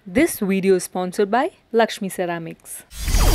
This video is sponsored by Lakshmi Ceramics.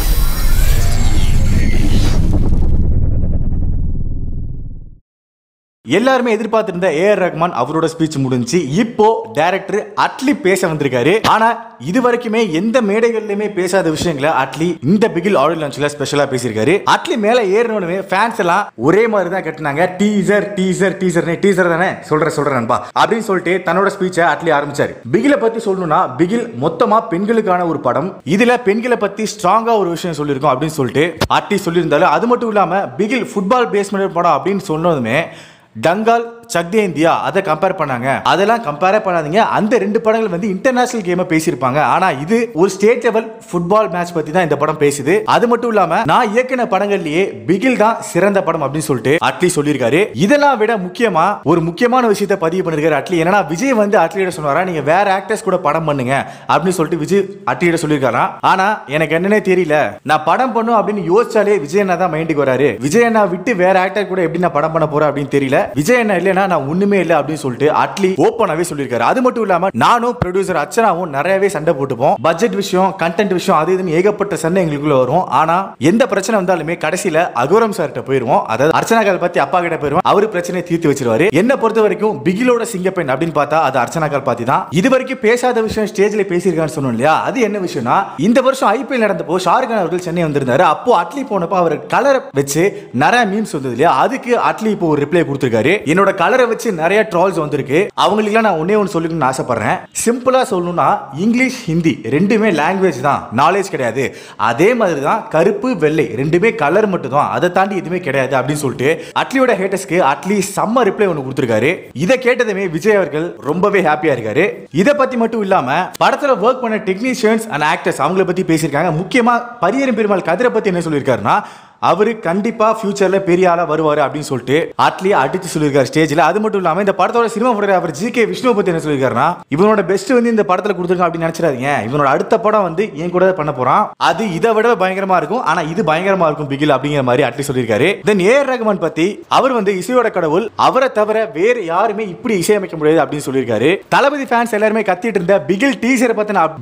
எல்லாருமே எதிர்பார்த்திருந்த AR Rahman அவரோட ஸ்பீச் முடிஞ்சு இப்போ டைரக்டர் அட்லி பேச வந்திருக்காரு. ஆனா இது வரைக்குமே எந்த மேடைகள்லயுமே பேசாத விஷயங்களை அட்லி இந்த பிகில் ஆடியோ லான்ச்ல ஸ்பெஷலா பேசியிருக்காரு. அட்லி மேல ஏறணுமே ஃபேன்ஸ் எல்லாம் ஒரே மாதிரி தான் கட்டினாங்க. டீசர் டீசர் டீசர் டீசர் தானே சொல்றேன்பா அப்படின்னு சொல்லிட்டு தன்னோட ஸ்பீச்சை அட்லி ஆரம்பிச்சாரு. பிகிலை பத்தி சொல்லணும்னா பிகில் மொத்தமா பெண்களுக்கான ஒரு படம். இதுல பெண்களை பத்தி ஸ்ட்ராங்கா ஒரு விஷயம் சொல்லியிருக்கோம் அப்படின்னு சொல்லிட்டு அட்லி சொல்லியிருந்தாலும் அது மட்டும் இல்லாம பிகில் ஃபுட்பால் பேஸ்மெண்ட் படம் அப்படின்னு சொன்னதுமே டங்கால் சக்தே இந்தியா அதை கம்பேர் பண்ணாங்க. அதெல்லாம் கம்பேர் பண்ணாதீங்க. அந்த ரெண்டு படங்கள் வந்து இன்டர்நேஷனல் கேமை பேசியிருப்பாங்க. ஆனா இது ஒரு ஸ்டேட் லெவல் ஃபுட்பால் மேட்ச் பத்தி தான் இந்த படம் பேசுது. அது மட்டும் இல்லாம நான் இயக்கின படங்கள்லயே பிகில் தான் சிறந்த படம் அப்படின்னு சொல்லிட்டு அட்லி சொல்லியிருக்காரு. இதெல்லாம் விட முக்கியமா ஒரு முக்கியமான விஷயத்தை பதிவு பண்ணிருக்காரு அட்லி. என்னன்னா விஜய் வந்து அட்லியிட சொன்னாரா நீங்க வேற ஆக்டர்ஸ் கூட படம் பண்ணுங்க அப்படின்னு சொல்லிட்டு விஜய் அட்லியிட சொல்லியிருக்காரா. ஆனா எனக்கு என்னன்னே தெரியல, நான் படம் பண்ணும் அப்படின்னு யோசிச்சாலே விஜய் அண்ணா தான் மைண்டுக்கு வராரு. விஜய் அண்ணா விட்டு வேற ஆக்டர் கூட எப்படி நான் படம் பண்ண போறேன் அப்படின்னு தெரியல. விஜய் அண்ணா இல்லைன்னா நான் ஒண்ணுமே இல்லை அப்படின்னு சொல்லிட்டு அட்லி ஓப்பனாவே சொல்லியிருக்காரு. அது மட்டும் இல்லாம நானும் ப்ரொடியூசர் அர்ச்சனாவும் நிறையவே சண்டை போட்டுப்போம். பட்ஜெட் விஷயம், கண்டென்ட் விஷயம், அது இதுன்னு ஏகப்பட்ட சண்டை எங்களுக்குள்ள வரும். ஆனா எந்த பிரச்சனை வந்தாலுமே கடைசியில அகோரம் சார்கிட்ட போயிருவோம். அதாவது அர்ச்சனாக்கால் பத்தி அப்பா கிட்ட போயிருவோம். அவரு பிரச்சனையை தீர்த்து வச்சிருவாரு. என்ன பொறுத்த வரைக்கும் பிகிலோட சிங்கப்பெண் அப்படின்னு பார்த்தா அது அர்ச்சனாக்கால் பத்தி தான். இது வரைக்கும் பேசாத விஷயம் ஸ்டேஜ்ல பேசியிருக்கான்னு சொன்னோம் இல்லையா, அது என்ன விஷயம்னா இந்த வருஷம் ஐபிஎல் நடந்தப்போ ஷாருக் கான் அவர்கள் சென்னை வந்திருந்தாரு. அப்போ அட்லி போனப்போ அவர் கலரை வச்சு நிறைய மீம்ஸ் வந்தது இல்லையா, அதுக்கு அட்லி இப்போ ஒரு ரிப்ளை கொடுத்திருக்காரு. என்னோட கலரை வச்சு நிறைய ட்ரால்ஸ் வந்திருக்கு. அவங்களுக்கு நான் ஒன்னே ஒன்று சொல்லிக்கணும்னு ஆசைப்படுறேன். சிம்பிளா சொல்லணும்னா இங்கிலீஷ் ஹிந்தி ரெண்டுமே லாங்குவேஜ் தான், நாலேஜ் கிடையாது. அதே மாதிரி தான் கருப்பு வெள்ளை ரெண்டுமே கலர் மட்டும் தான், அதை தாண்டி எதுவுமே கிடையாது அப்படின்னு சொல்லிட்டு அட்லியோட ஹேட்டர்ஸ்க்கு அட்லி செம்ம ரிப்ளை ஒன்று கொடுத்திருக்காரு. இதை கேட்டதுமே விஜய் அவர்கள் ரொம்பவே ஹாப்பியா இருக்காரு. இதை பத்தி மட்டும் இல்லாம படத்துல ஒர்க் பண்ண டெக்னீஷியன்ஸ் அண்ட் ஆக்டர்ஸ் அவங்கள பத்தி பேசியிருக்காங்க. முக்கியமா பரியரும் பெருமாள் கதிரை பத்தி என்ன சொல்லியிருக்காருன்னா அவரு கண்டிப்பா ஃபியூச்சர்ல பெரிய ஆளா வருவாரு அப்படின்னு சொல்லிட்டு அட்லி அடிச்சு சொல்லியிருக்காரு ஸ்டேஜ்ல. அது மட்டும் இல்லாம இந்த படத்தோட சினிமா போட்டோகிராஃபர் ஜிகே விஷ்ணு பத்தி என்ன சொல்லியிருக்காருன்னா இவனோட பெஸ்ட் வந்து இந்த படத்துல கொடுத்துருக்கான் அப்படின்னு நினைச்சிடாதீங்க. இவனோட அடுத்த படம் வந்து என் கூட பண்ண போறான், அது இதை விட பயங்கரமா இருக்கும், ஆனா இது பயங்கரமா இருக்கும் பிகில் அப்படிங்கிற மாதிரி அட்லி சொல்லியிருக்காரு. தென் ஏஆர் ரஹ்மான் பத்தி அவர் வந்து இசையோட கடவுள், அவரை தவிர வேற யாருமே இப்படி இசையமைக்க முடியாது அப்படின்னு சொல்லியிருக்காரு. தளபதி ஃபேன்ஸ் எல்லாருமே கத்திட்டு இருந்த பிகில் டீசரை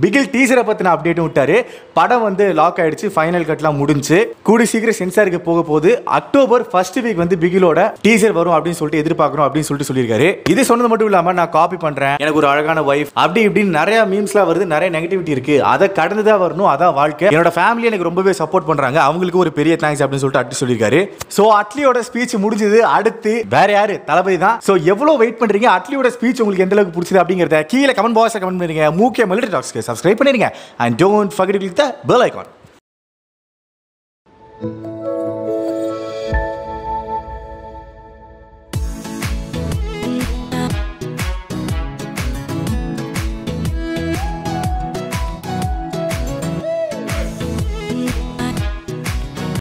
பத்தின அப்டேட் விட்டாரு. படம் வந்து லாக் ஆயிடுச்சு, ஃபைனல் கட்லாம் முடிஞ்சு கூடி சீக்கிரம் சென்சாருக்கு போக போகுது. அக்டோபர் ஃபர்ஸ்ட் வீக் வந்து பிகிலோட டீசர் வரும் அப்படின்னு சொல்லிட்டு எதிர்பார்க்கணும் அப்படின்னு சொல்லிட்டு சொல்லியிருக்காரு. இது சொன்னது மட்டும் இல்லாம நான் காப்பி பண்றேன், எனக்கு ஒரு அழகான வைஃப் அப்படி இப்படின்னு நிறைய மீம்ஸ்லாம் வருது, நிறைய நெகட்டிவிட்டி இருக்கு, அதை கடந்துதான் வரணும், அதான் வாழ்க்கை. என்னோட ஃபேமிலி எனக்கு ரொம்பவே சப்போர்ட் பண்றாங்க, அவங்களுக்கு ஒரு பெரிய தேங்க்ஸ் அப்படின்னு சொல்லிட்டு அட்லி சொல்லியிருக்காரு. சோ அட்லியோட ஸ்பீச் முடிஞ்சது. அடுத்து வேற யாரு, தளபதி தான். சோ எவ்வளவு வெயிட் பண்றீங்க, அட்லியோட ஸ்பீச் உங்களுக்கு எந்த அளவுக்கு பிடிச்சது அப்படிங்கறத கீழே கமெண்ட் பாக்ஸ்ல கமெண்ட் பண்ணுங்க. முக்கிய மிலிட்டரி டாக்ஸ்க்கு சப்ஸ்கிரைப் பண்ணிருங்க and don't forget to click the bell icon.